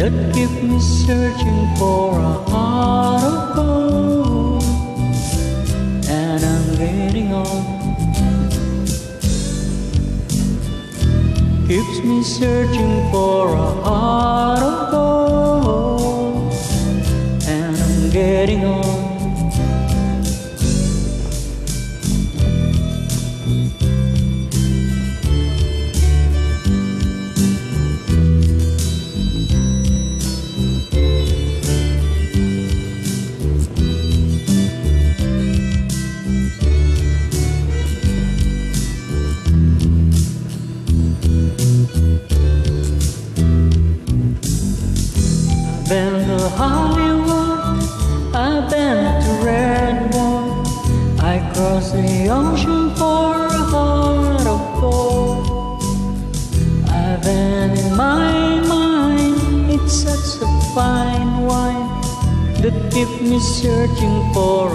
that keep me searching for a heart of gold. And I'm getting on, keeps me searching for a heart of gold. And I'm getting on. Been to Hollywood, I've been to Redwood, I crossed the ocean for a heart of gold. I've been in my mind, it's such a fine wine that keep me searching for